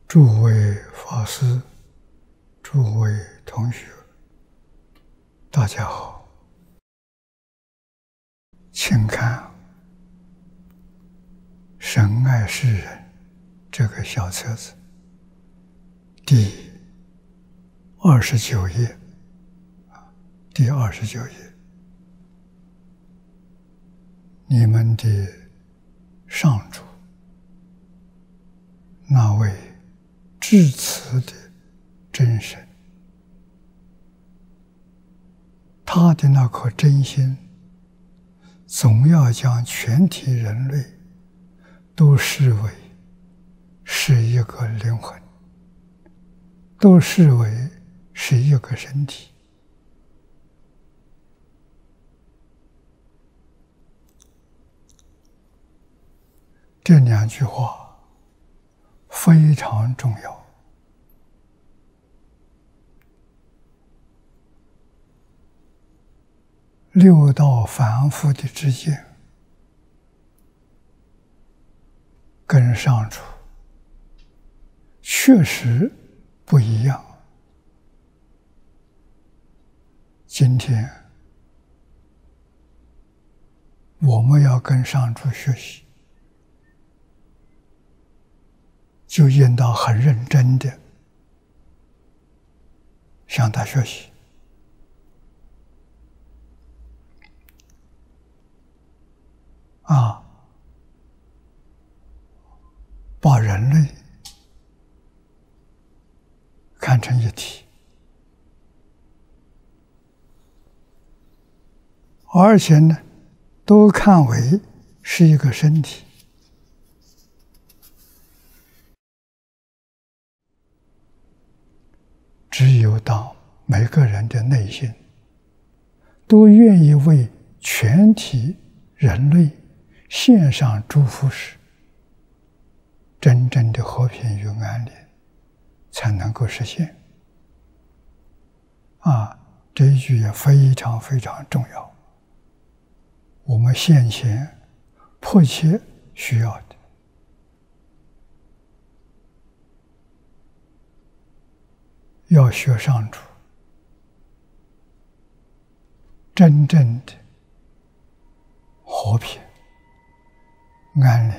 诸位法师、诸位同学，大家好。请看《神爱世人》这个小册子第29页，第29页，你们的上主那位至慈的真神，他的那颗真心总要将全体人类都视为是一个灵魂，都视为是一个身体。这两句话非常重要。六道凡夫的之间，跟上主确实不一样。今天我们要跟上主学习，就应当很认真的向他学习。把人类看成一体，而且呢，都看为是一个身体。只有当每个人的内心都愿意为全体人类献上祝福时，真正的和平与安宁才能够实现。这一句也非常非常重要，我们现前迫切需要的。要学上主真正的和平安宁，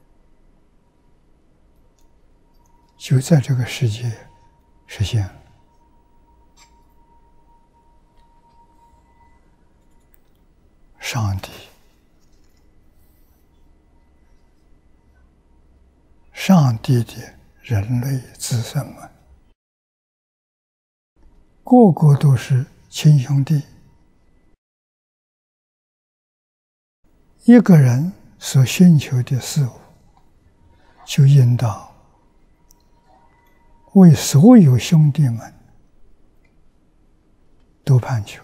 就在这个世界实现了。上帝的人类子孙们，个个都是亲兄弟。一个人所寻求的事物，就应当为所有兄弟们都盼求。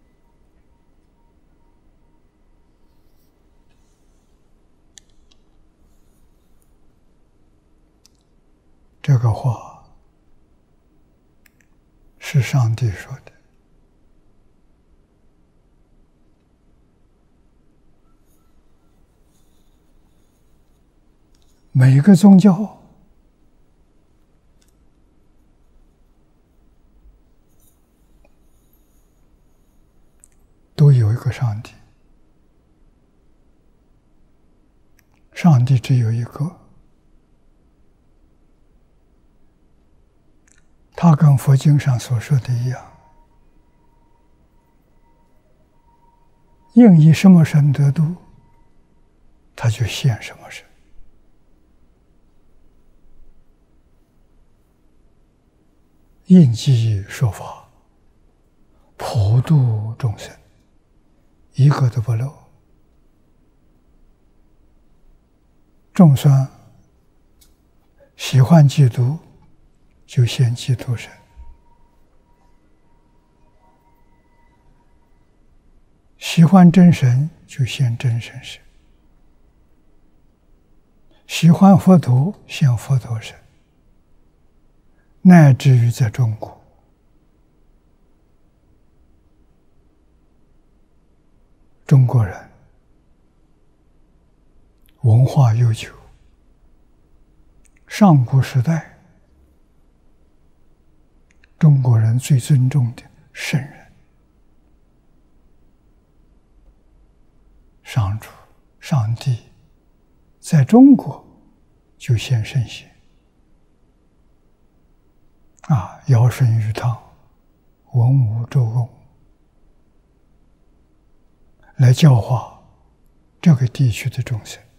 这个话是上帝说的。每一个宗教都有一个上帝，上帝只有一个。他跟佛经上所说的一样，应以什么身得度，他就现什么身。应机说法，普度众生，一个都不漏。众生喜欢基督，就现基督身；喜欢真神，就现真神身；喜欢佛陀，现佛陀身。乃至于在中国，中国人文化悠久，上古时代们最尊重的圣人，上主、上帝，在中国就现圣贤尧舜禹汤、文武周公，来教化这个地区的众生。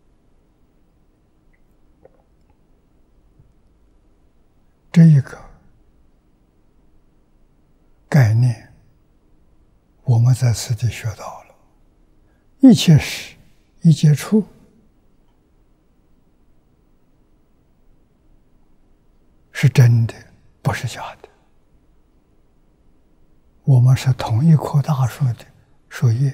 这一个概念，我们在此地学到了：一切时，一切处，是真的，不是假的。我们是同一棵大树的树叶，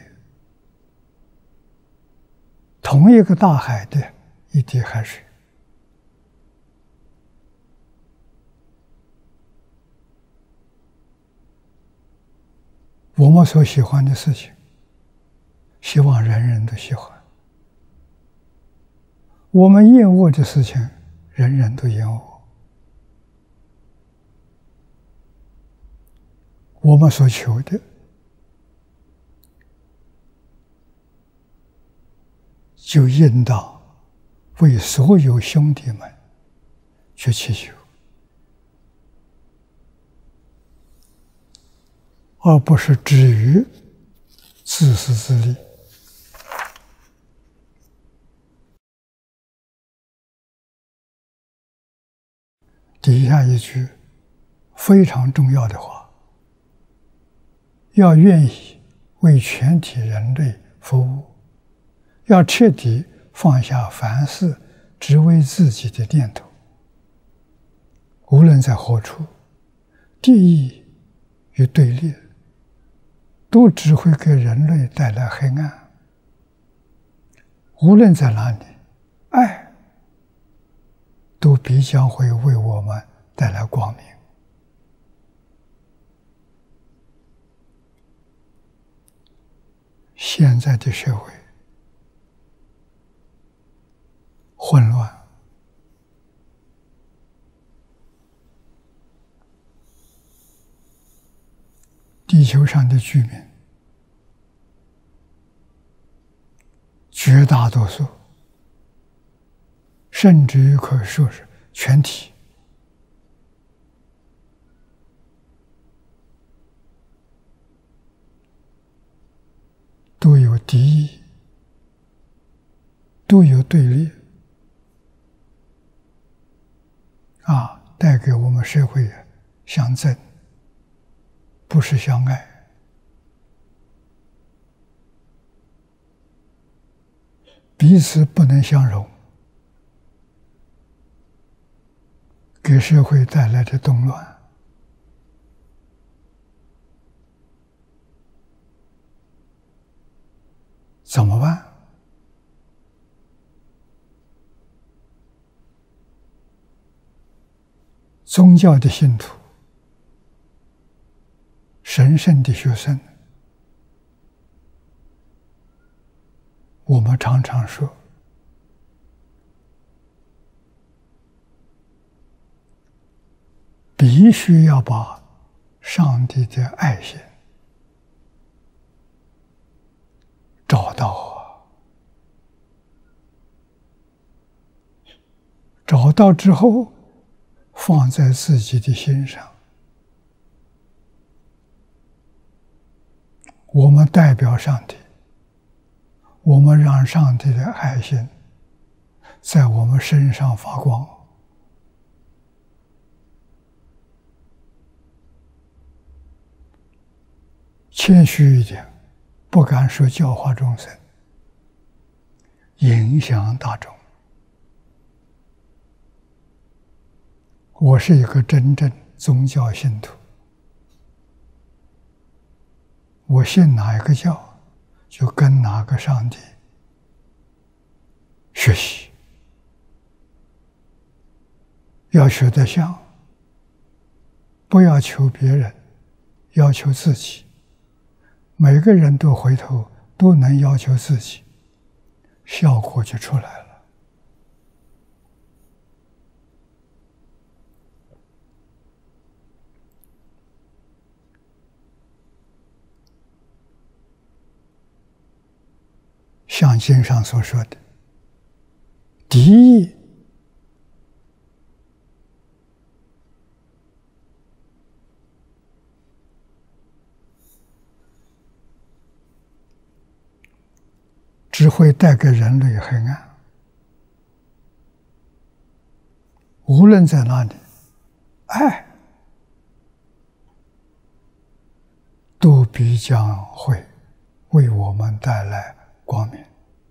同一个大海的一滴海水。我们所喜欢的事情，希望人人都喜欢；我们厌恶的事情，人人都厌恶。我们所求的，就应当为所有兄弟们去祈求，而不是止于自私自利。底下一句非常重要的话：要愿意为全体人类服务，要彻底放下凡事只为自己的念头。无论在何处，敌意与对立都只会给人类带来黑暗。无论在哪里，爱都必将会为我们带来光明。现在的社会混乱，地球上的居民绝大多数，甚至于可说是全体，都有敌意，都有对立，带给我们社会相憎，不是相爱。彼此不能相容，给社会带来的动乱。怎么办？宗教的信徒，神圣的学生，我们常常说，必须要把上帝的爱心找到找到之后，放在自己的心上。我们代表上帝，我们让上帝的爱心在我们身上发光。谦虚一点，不敢说教化众生，影响大众。我是一个真正宗教信徒，我信哪一个教，就跟哪个上帝学习，要学得像，不要求别人，要求自己。每个人都回头都能要求自己，效果就出来了。 像经上所说的，敌意只会带给人类黑暗，无论在哪里，爱都必将会为我们带来光明。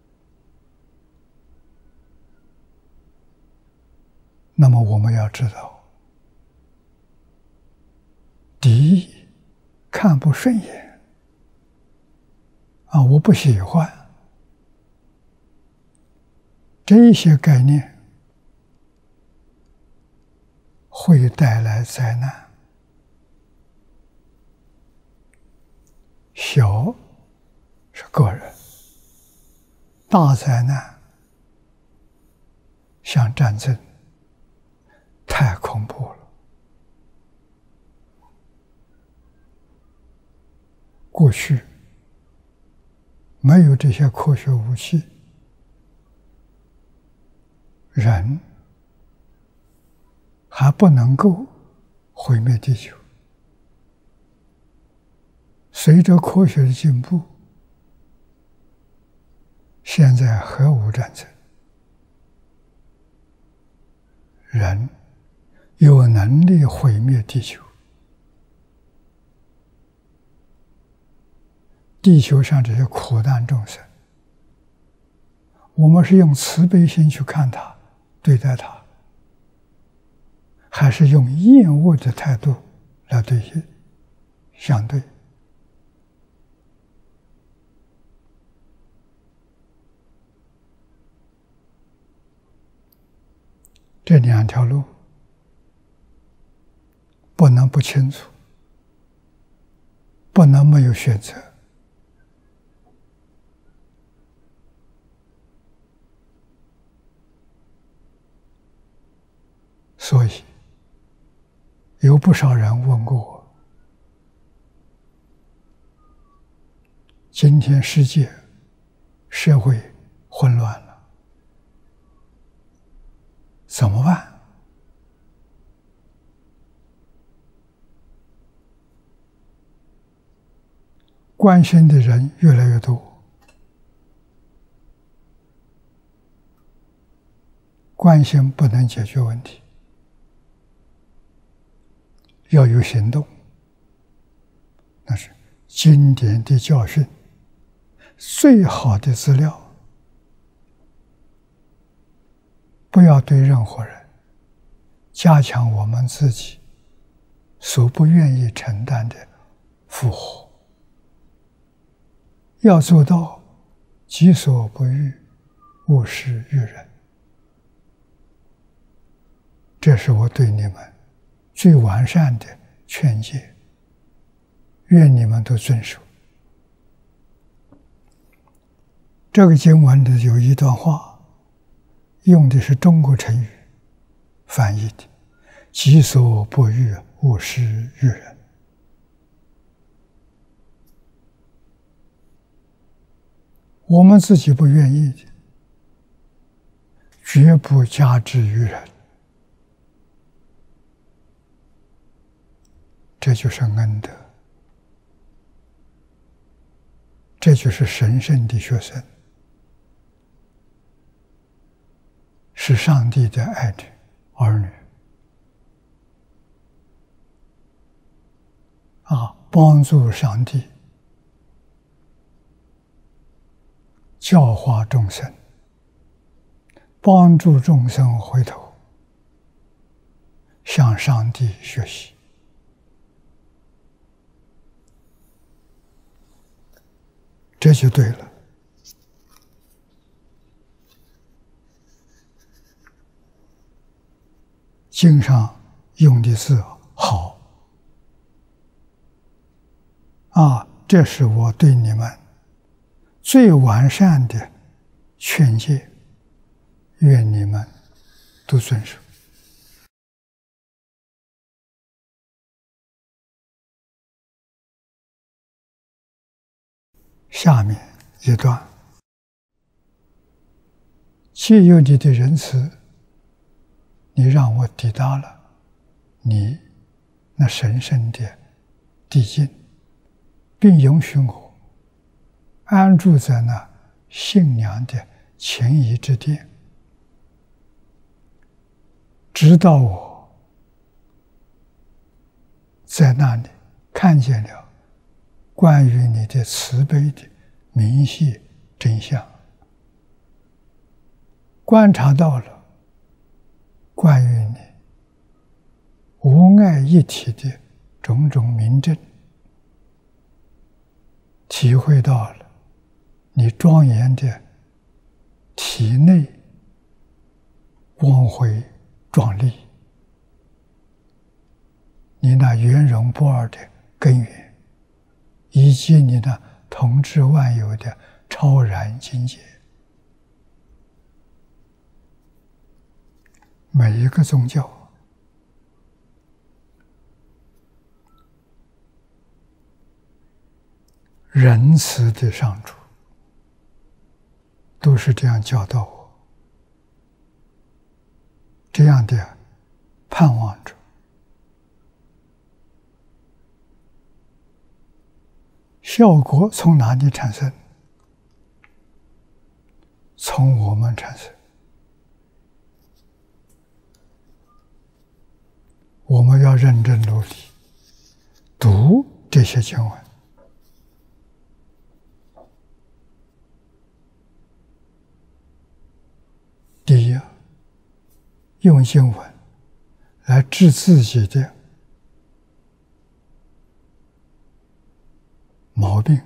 那么我们要知道，敌意看不顺眼我不喜欢，这些概念会带来灾难。小是个人，大灾难像战争，太恐怖了。过去没有这些科学武器，人还不能够毁灭地球。随着科学的进步，现在核武战争，人有能力毁灭地球。地球上这些苦难众生，我们是用慈悲心去看他、对待他，还是用厌恶的态度来相对？这两条路不能不清楚，不能没有选择。所以有不少人问过我，今天世界社会混乱了，怎么办？关心的人越来越多，关心不能解决问题，要有行动。那是经典的教训，最好的资料。不要对任何人加强我们自己所不愿意承担的负荷，要做到己所不欲，勿施于人。这是我对你们最完善的劝诫，愿你们都遵守。这个经文里有一段话，用的是中国成语翻译的，己所不欲，勿施于人。我们自己不愿意的，绝不加之于人。这就是恩德，这就是神圣的学生，是上帝的爱的儿女帮助上帝教化众生，帮助众生回头向上帝学习。这就对了。经上用的字好这是我对你们最完善的劝诫，愿你们都遵守。下面一段， 借由你的仁慈，你让我抵达了你那神圣的地境，并允许我安住在那信仰的情谊之殿，直到我在那里看见了关于你的慈悲的明细真相，观察到了关于你无碍一体的种种明证，体会到了你庄严的体内光辉壮丽，你那圆融不二的根源，以及你那统治万有的超然境界。每一个宗教仁慈的上主都是这样教导我，这样的盼望着。效果从哪里产生？从我们产生。我们要认真努力读这些经文，第一，用经文来治自己的毛病，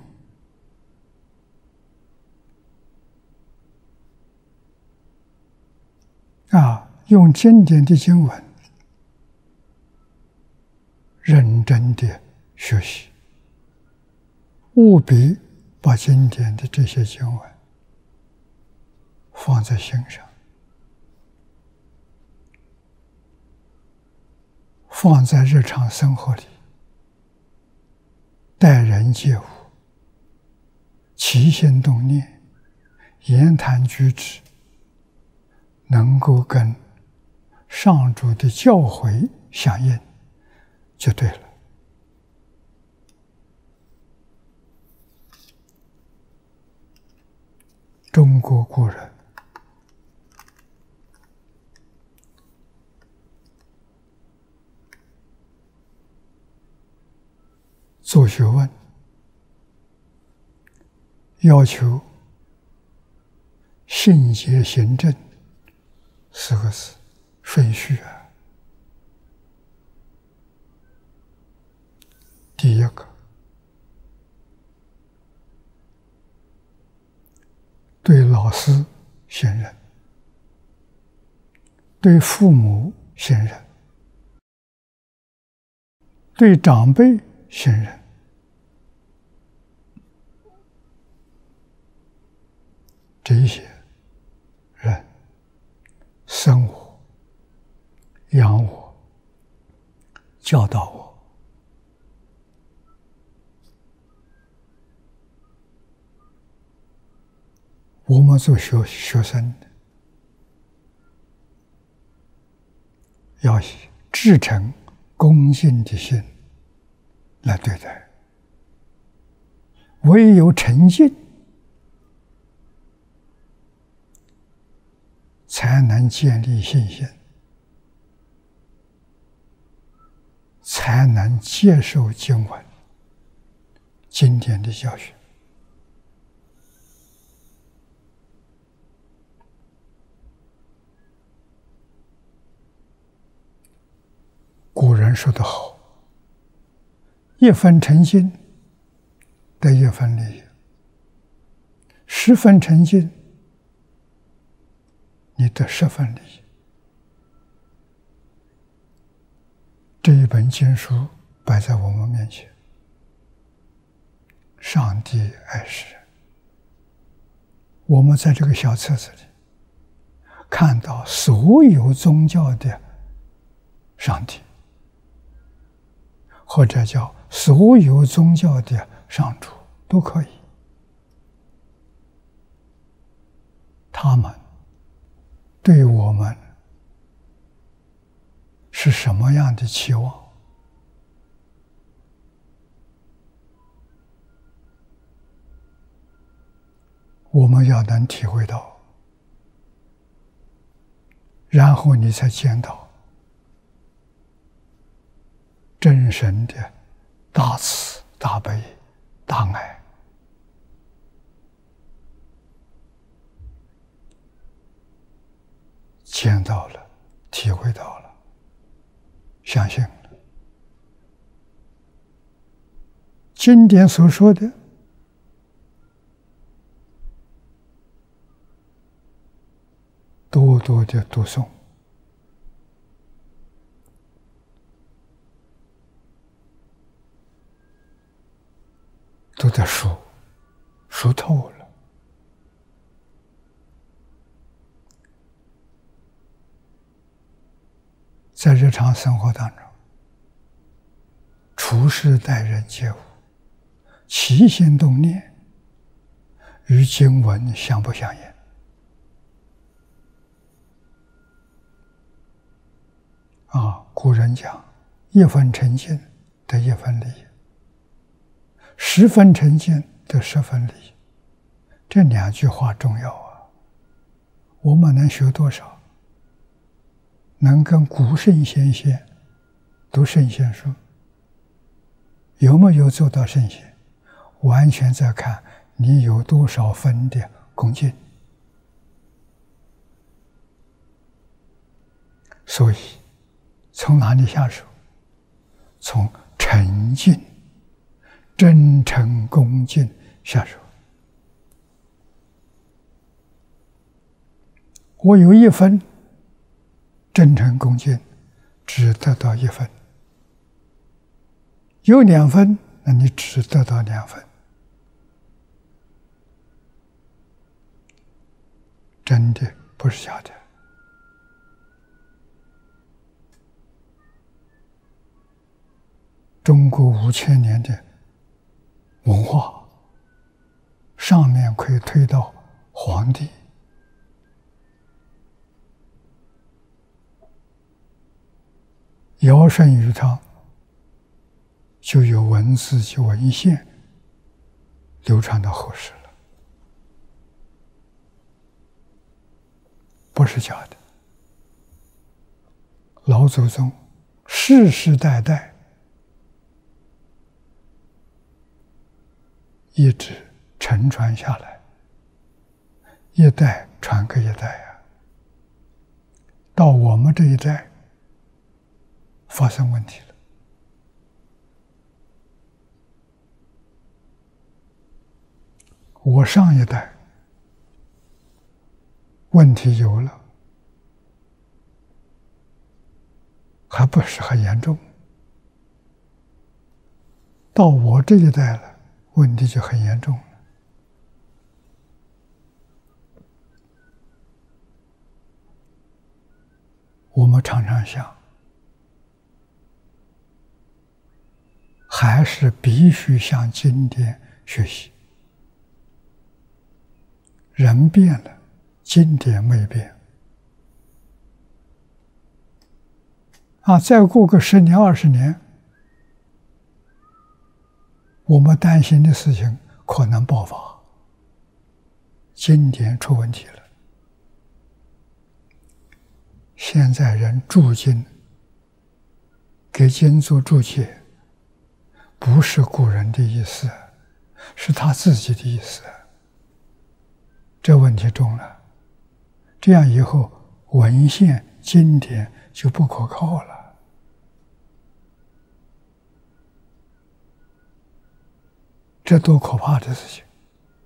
用经典的经文认真的学习，务必把经典的这些经文放在心上，放在日常生活里，待人接物，起心动念，言谈举止，能够跟上主的教诲相应，就对了。中国古人做学问，要求信解行证四个字顺序啊。第一个，对老师信任，对父母信任，对长辈信任，这些人生我、养我、教导我，我们做学生的要以至诚恭敬的心来对待，唯有诚敬，才能建立信心，才能接受经文、经典的教学。古人说得好，一分诚信得一分利益，10分诚信你得10分利益。这一本经书摆在我们面前，上帝爱世人，我们在这个小册子里看到所有宗教的上帝，或者叫所有宗教的上主都可以，他们对我们是什么样的期望？我们要能体会到，然后你才见到真神的大慈大悲大爱。见到了，体会到了，相信了。经典所说的，多多的读诵，都在熟透了。在日常生活当中，处事待人接物，起心动念，与经文相不相应？古人讲，1分诚信得1分利，10分诚信得10分利。这2句话重要啊！我们能学多少？能跟古圣先贤读圣贤书，有没有做到圣贤？完全在看你有多少分的恭敬。所以从哪里下手？从诚敬、真诚恭敬下手。我有1分真诚恭敬，只得到1分；有2分，那你只得到2分。真的不是假的。中国5000年的文化，上面可以推到皇帝，尧舜禹汤就有文字及文献流传到后世了，不是假的。老祖宗世世代代一直承传下来，一代传给一代啊。到我们这一代发生问题了，我上一代问题有了，还不是很严重，到我这一代了，问题就很严重了。我们常常想，还是必须向经典学习。人变了，经典没变。再过个10年、20年，我们担心的事情可能爆发，经典出问题了。现在人注经，给经做注解，不是古人的意思，是他自己的意思。这问题重了，这样以后文献经典就不可靠了。这多可怕的事情！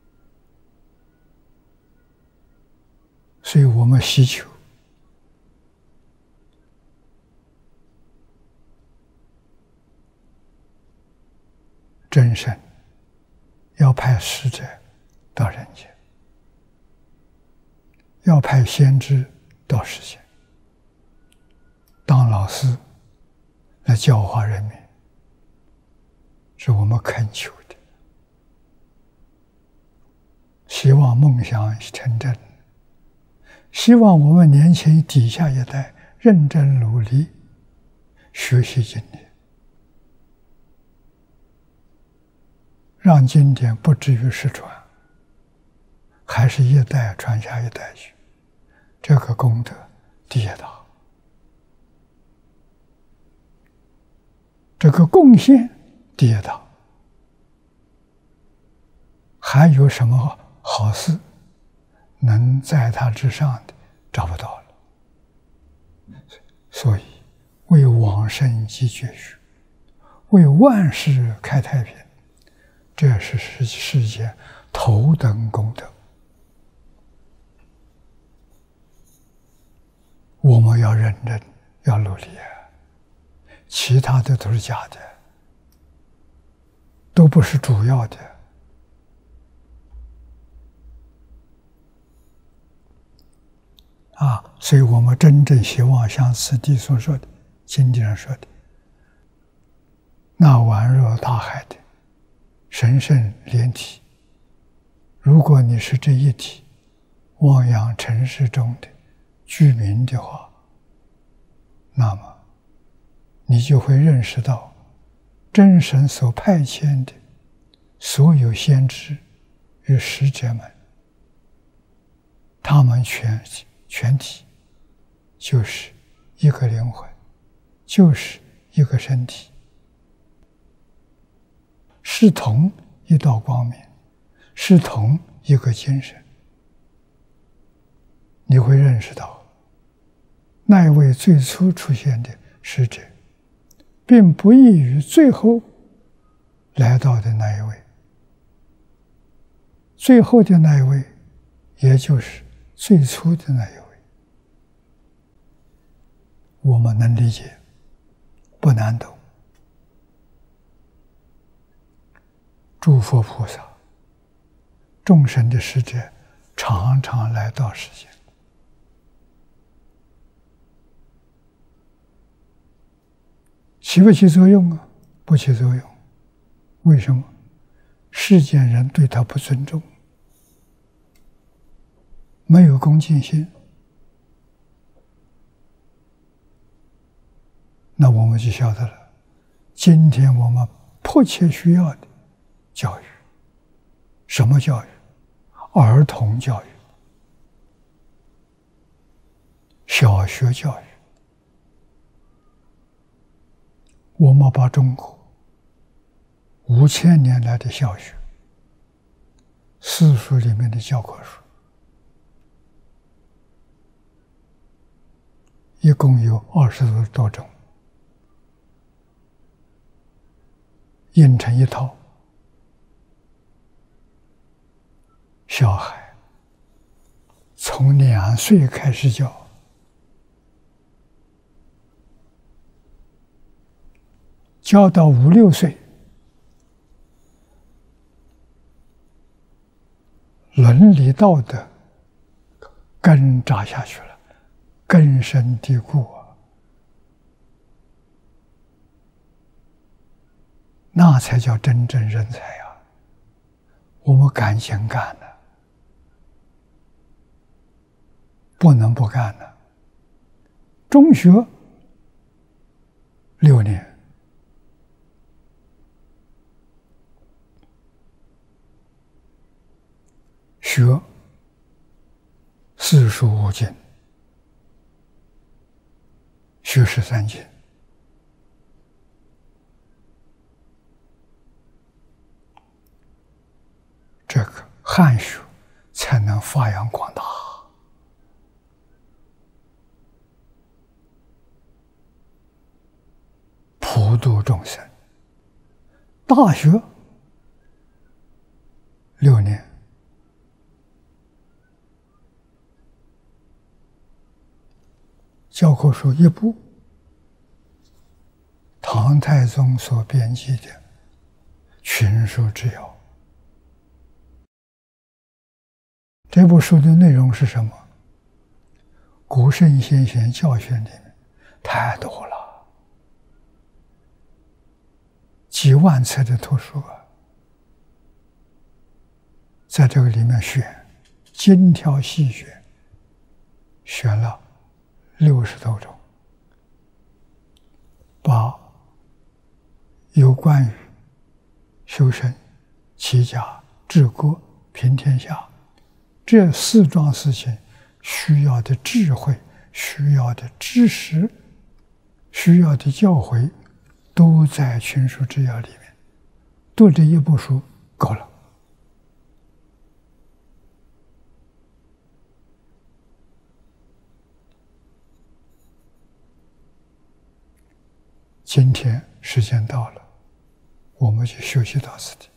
所以我们希求真神要派使者到人间，要派先知到世间，当老师来教化人民，是我们恳求的。希望梦想成真， 希望我们年轻底下一代认真努力学习经典，让经典不至于失传，还是一代传下一代去，这个功德第一大。这个贡献第一大，还有什么好事能在它之上的找不到了。所以为往生极绝学，为万世开太平，这是世间头等功德。我们要认真，要努力啊！其他的都是假的，都不是主要的。所以我们真正希望像此地所说的，经典上说的，那宛若大海的神圣莲体，如果你是这一体汪洋尘世中的居民的话，那么你就会认识到真神所派遣的所有先知与使者们，他们全体就是一个灵魂，就是一个身体，是同一道光明，是同一个精神。你会认识到那一位最初出现的使者并不异于最后来到的那一位，最后的那一位也就是最初的那一位。我们能理解，不难懂。诸佛菩萨众生的使者常常来到世间，起不起作用啊？不起作用。为什么？世间人对他不尊重，没有恭敬心。那我们就晓得了，今天我们迫切需要的教育，什么教育？儿童教育，小学教育。我们把中国5000年来的小学四书里面的教科书，一共有20多种，印成一套，小孩从2岁开始教，教到5、6岁，伦理道德根扎下去了，根深蒂固啊，那才叫真正人才啊！我们赶紧干了，不能不干了。中学6年，学4书5经，学13经，这个汉学才能发扬光大，普度众生。大学6年，教科书一部，唐太宗所编辑的群书之要。这部书的内容是什么？古圣先贤教训里面太多了，几万册的图书啊，在这个里面选，精挑细选， 选了60多种，把有关于修身、齐家、治国、平天下这4桩事情需要的智慧、需要的知识、需要的教诲，都在群书治要里面。读这一部书够了。今天时间到了，我们就学习到此地。